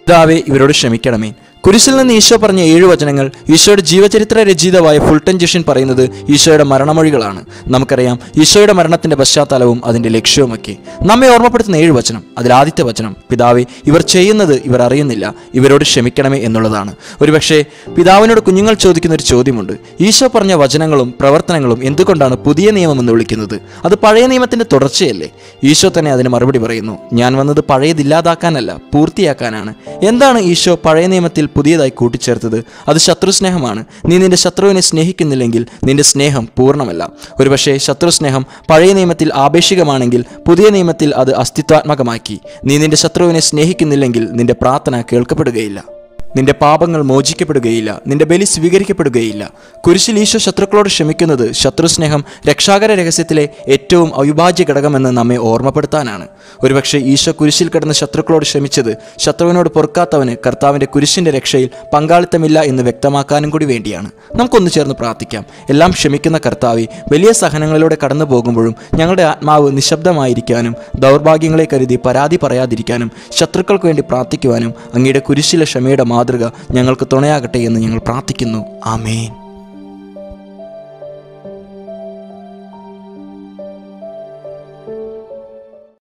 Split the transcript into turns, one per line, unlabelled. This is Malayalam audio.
പിതാവേ, ഇവരോട് ക്ഷമിക്കണമേ. കുരിശിൽ നിന്ന് ഈശോ പറഞ്ഞ 7 വചനങ്ങൾ ഈശോയുടെ ജീവചരിത്ര രചിതമായ ഫുൾട്ടൻ ജഷൻ പറയുന്നത് ഈശോയുടെ മരണമൊഴികളാണ്. നമുക്കറിയാം ഈശോയുടെ മരണത്തിന്റെ പശ്ചാത്തലവും അതിന്റെ ലക്ഷ്യവുമൊക്കെ. നമ്മെ ഓർമ്മപ്പെടുത്തുന്ന 7 വചനം. അതിൽ ആദ്യത്തെ വചനം, പിതാവേ, ഇവർ ചെയ്യുന്നത് ഇവർ അറിയുന്നില്ല, ഇവരോട് ക്ഷമിക്കണമേ എന്നുള്ളതാണ്. ഒരുപക്ഷെ പിതാവിനോട് കുഞ്ഞുങ്ങൾ ചോദിക്കുന്ന ഒരു ചോദ്യമുണ്ട്. ഈശോ പറഞ്ഞ വചനങ്ങളും പ്രവർത്തനങ്ങളും എന്തുകൊണ്ടാണ് പുതിയ നിയമം എന്ന് വിളിക്കുന്നത്? അത് പഴയ നിയമത്തിന്റെ തുടർച്ചയല്ലേ? ഈശോ തന്നെ അതിന് മറുപടി പറയുന്നു, ഞാൻ വന്നത് പഴയതില്ലാതാക്കാനല്ല, പൂർത്തിയാക്കാനാണ്. എന്താണ് ഈശോ പഴയ നിയമത്തിൽ പുതിയതായി കൂട്ടിച്ചേർത്തത്? അത് ശത്രുസ്നേഹമാണ്. നീ നിന്റെ ശത്രുവിനെ സ്നേഹിക്കുന്നില്ലെങ്കിൽ നിന്റെ സ്നേഹം പൂർണ്ണമല്ല. ഒരുപക്ഷെ ശത്രുസ്നേഹം പഴയ നിയമത്തിൽ ആപേക്ഷികമാണെങ്കിൽ പുതിയ നിയമത്തിൽ അത് അസ്തിത്വാത്മകമാക്കി. നീ നിന്റെ ശത്രുവിനെ സ്നേഹിക്കുന്നില്ലെങ്കിൽ നിന്റെ പ്രാർത്ഥന കേൾക്കപ്പെടുകയില്ല, നിന്റെ പാപങ്ങൾ മോചിക്കപ്പെടുകയില്ല, നിന്റെ ബലി സ്വീകരിക്കപ്പെടുകയില്ല. കുരിശിൽ ഈശോ ശത്രുക്കളോട് ക്ഷമിക്കുന്നത് ശത്രുസ്നേഹം രക്ഷാകര രഹസ്യത്തിലെ ഏറ്റവും അവിഭാജ്യ ഘടകമെന്ന് നമ്മെ ഓർമ്മപ്പെടുത്താനാണ്. ഒരുപക്ഷെ ഈശോ കുരിശിൽ കിടന്ന് ശത്രുക്കളോട് ക്ഷമിച്ചത് ശത്രുവിനോട് പൊറുക്കാത്തവന് കർത്താവിൻ്റെ കുരിശിൻ്റെ രക്ഷയിൽ പങ്കാളിത്തമില്ല എന്ന് വ്യക്തമാക്കാനും കൂടി വേണ്ടിയാണ്. നമുക്കൊന്ന് ചേർന്ന് പ്രാർത്ഥിക്കാം. എല്ലാം ക്ഷമിക്കുന്ന കർത്താവേ, വലിയ സഹനങ്ങളിലൂടെ കടന്നു പോകുമ്പോഴും ഞങ്ങളുടെ ആത്മാവ് നിശബ്ദമായിരിക്കാനും ദൗർഭാഗ്യങ്ങളെ കരുതി പരാതി പറയാതിരിക്കാനും ശത്രുക്കൾക്ക് വേണ്ടി പ്രാർത്ഥിക്കുവാനും അങ്ങയുടെ കുരിശിലെ ക്ഷമയുടെ മാതൃക ഞങ്ങൾക്ക് തുണയാകട്ടെ എന്ന് ഞങ്ങൾ പ്രാർത്ഥിക്കുന്നു. ആമേൻ.